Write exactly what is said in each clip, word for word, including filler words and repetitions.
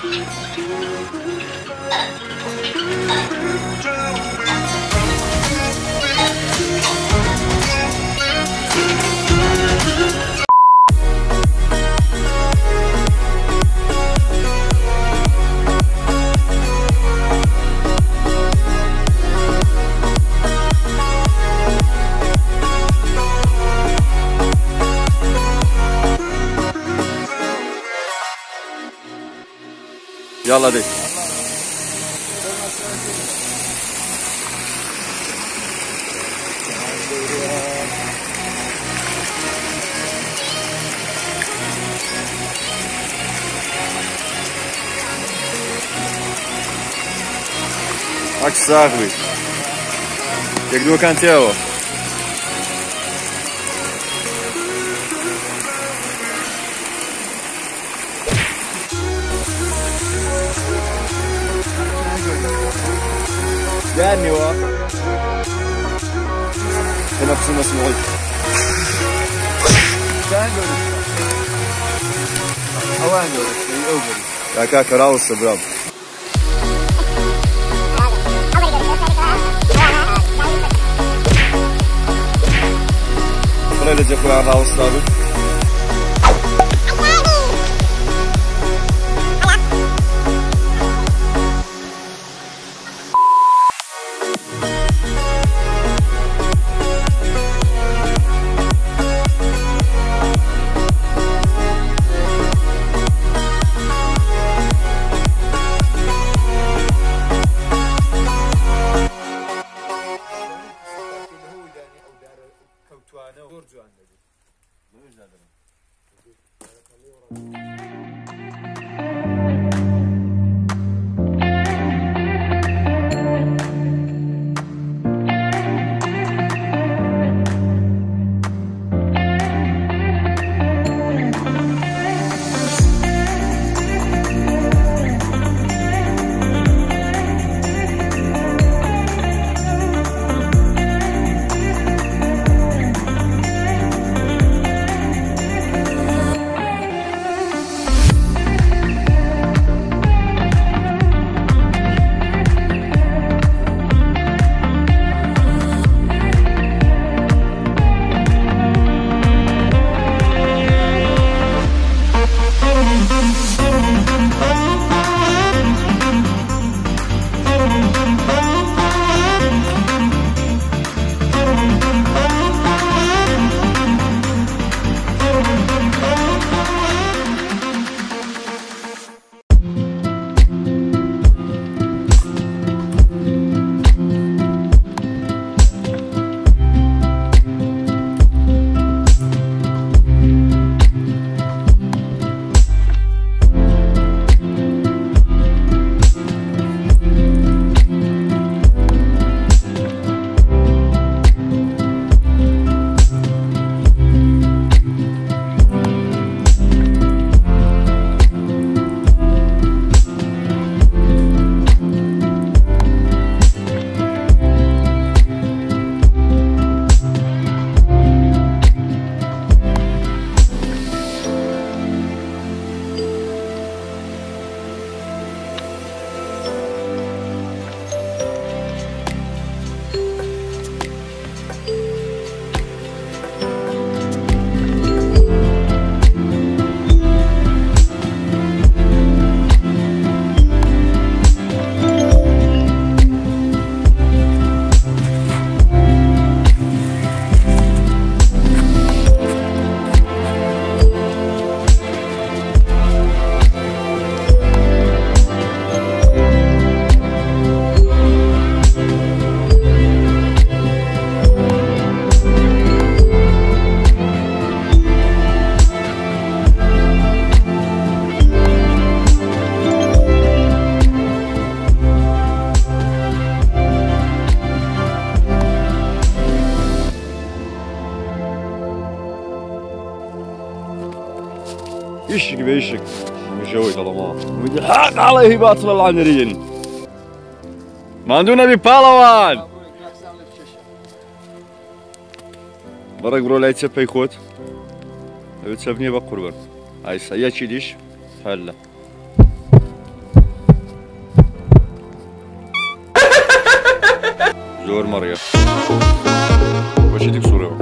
يلا دي عكس صاحبي يقدروا كان تيو جاني وا تنفس مسموع اوان يا كاكا راوس برام خلينا نجيب على راوس رابط يشك بيشك مشوي طالما ويحق عليه باطل العنرين ما عندنا ببالوان برك برو لا يتسبي خوت بتسبني بقربان هاي سيا تشيديش هلا زۆر مەڕیە بۆچێتی بسوڕەوە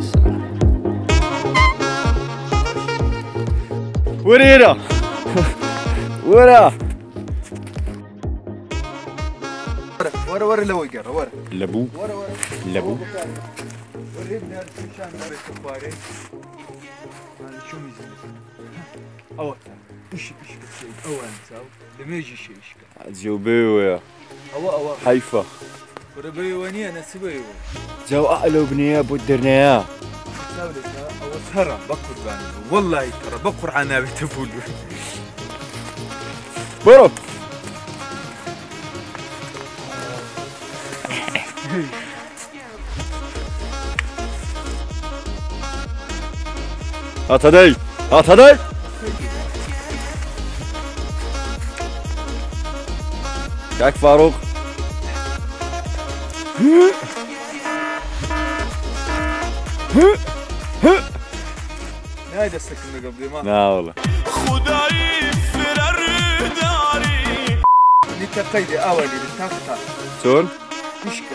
وەرە هێرە وەرە وەرە وەرە لەوەی گەڕە وەرە لەبوو لەبوو ئەوە ئەوان چاو لەمێژی شێشکە جێو بێوەیە ئەوە ئەوە حەیفە وەرە بێوە نییە نەسبەوە جاو ئەلەو بنەیە بۆ دەرنەیە ئەوە تەڕە بە قوربان وەڵڵی تەڕە بە قورعان ناوێتە پول بۆرە هاتەدەی هاتەدەی کاک فاروق نای دەستەکەم لەگەڵ بێمە ناوەڵە خدایی فرر داری نیتە قەیدێ ئاوە لێرە تا قتا چۆن پیشکە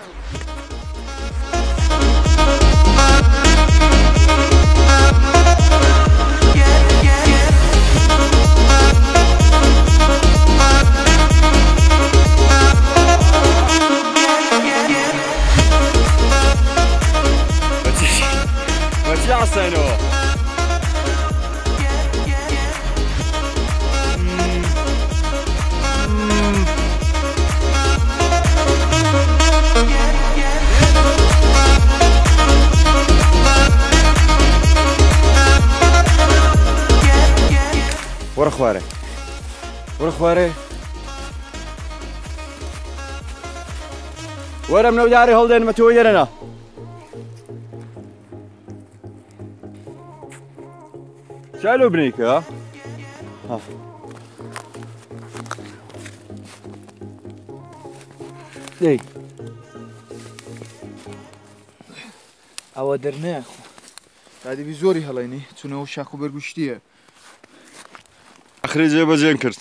بەچی عسەینەوە وەرە خوارێ وەرە خوارێ وەرە منەوداری هەڵدێنمە تۆ یێرەنە شالو بنيكا ها دەی ئەوە دەرنەیە دادیبی زۆری هەڵێنی چونەوە شاخ و بەرگوشتیە ئەخرێ جێبەجێن کرد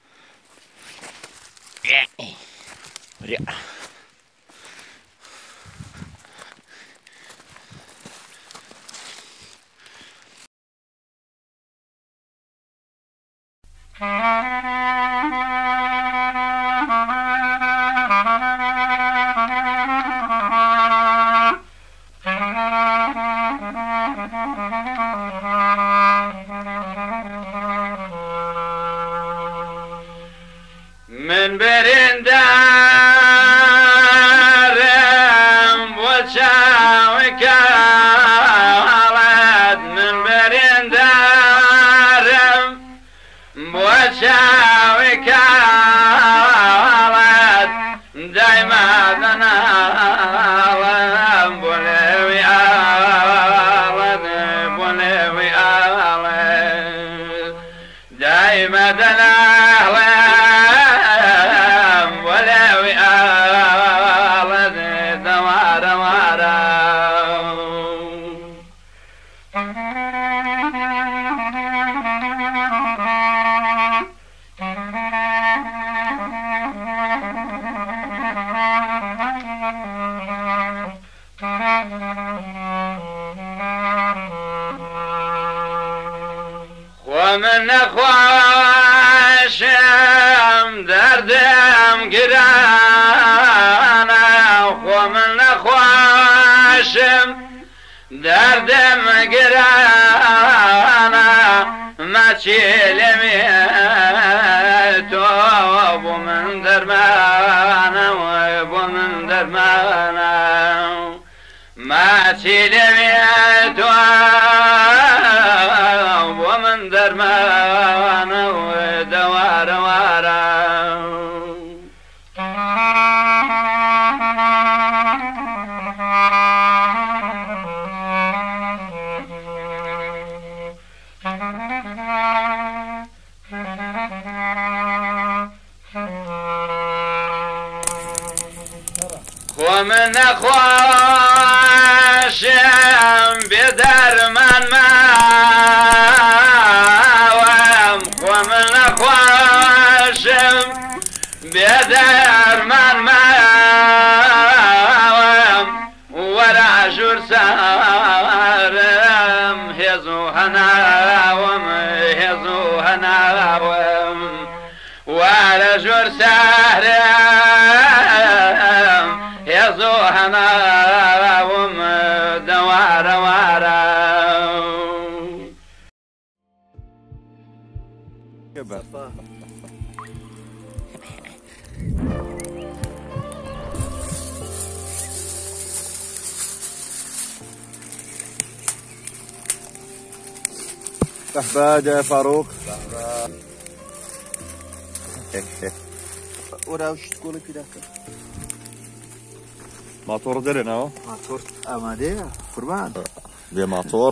من برندارم وچاوی کالت من برندارم وچاوی کالت دایما دنالم بولوی آلت بولوی آلت دایما دنالم ومن نخواشم دردم گرانه ومن نخواشم دردم گرانه ما چیلمی تو بو من درمانه بو من درمانه ما چیلمی تو ومن درمانه دوار واره ومن نخواشم بدرمان ما ومن نخواشم بدرمان ما بەرزۆ هەناوم دەوارە وارە بعد يا فاروق وراوش تقول كده ماتور درنا اهو ماتور آماده قربان بيه ماتور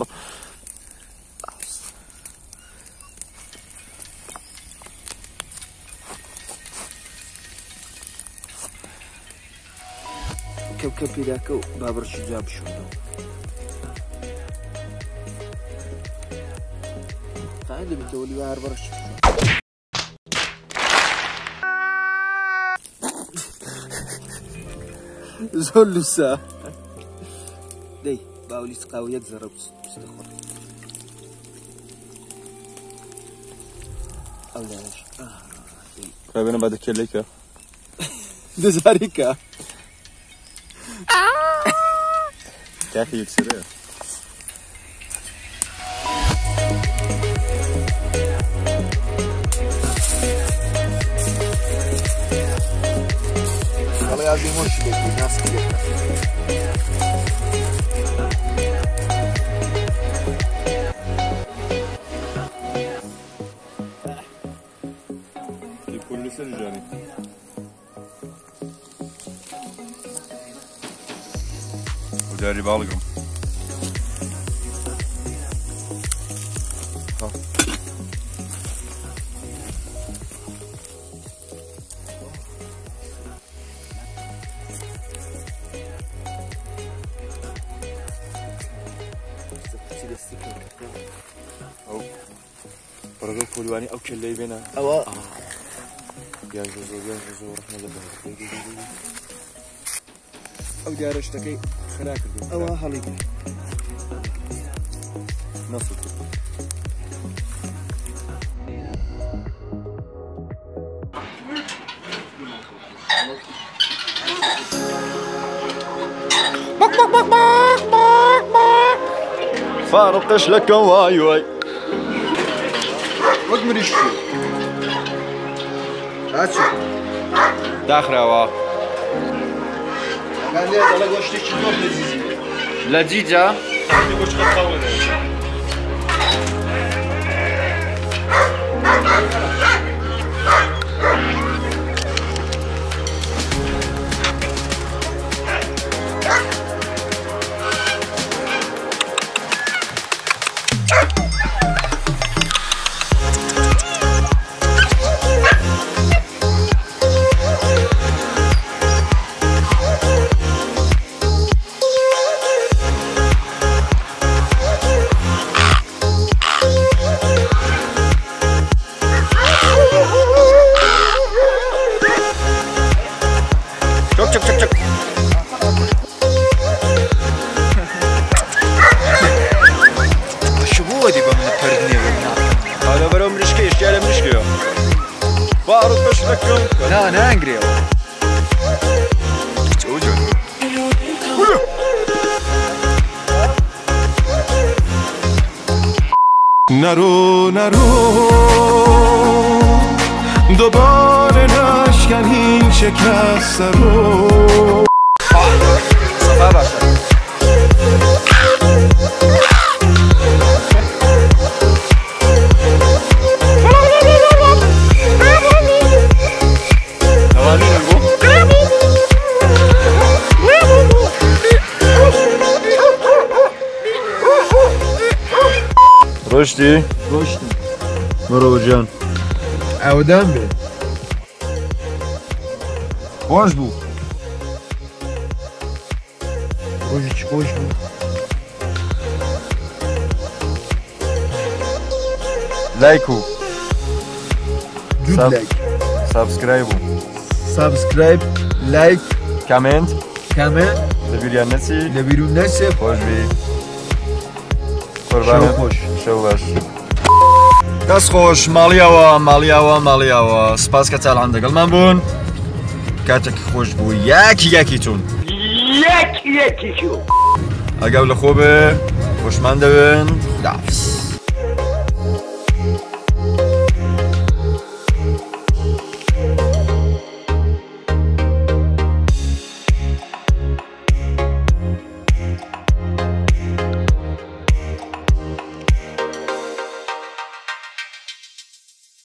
كوكب داكو بابر شجاب شو تعال بتقولي بار برش زول لسه دي باولي تقاويات زرب استخر او لا اه خايبين بعد كليكا دزاريكا كافي يكسرها والله هذه مشكلة الناس كده كل سنة جاني وداري بالقم أو برضو فلواني أو كلي بينا أوا يا جوزو يا جوزو رحنا لبنان أو جارشتكي خلاك أوا هلي نصل بق بق بق بق بق بق فاروق ايش لك واي واي وقت مريش هاتشو داخل هوا قال لي هذا لقوا اشتكي دور لذيذ لذيذة çök çök çök. شو هو دي بمن الترنيب هذا برا مرشكي اشتغل مرشكي فاروق ايش لك لا انا انجري نرو نرو دوباره نشکن این شکست رو صفحه başla. رشدی؟ رشدی مرو جان عودان بی خوش بو خوش خوش بو لایکو جود Sub- لایک سابسکرایبو سابسکرایب لایک کامنت کامنت لبیرyan نسی لبیرون نسه خوش بی شو قربانت خوش شو باش دەست خۆش ماڵیەوە ماڵیەوە ماڵیەوە سپاس کە چال هەندەگەڵمان بوون کاتێک خۆش بوو یاکی یاکی چوون یک یکی شو اگه خوبه خوشمنده بین لفظ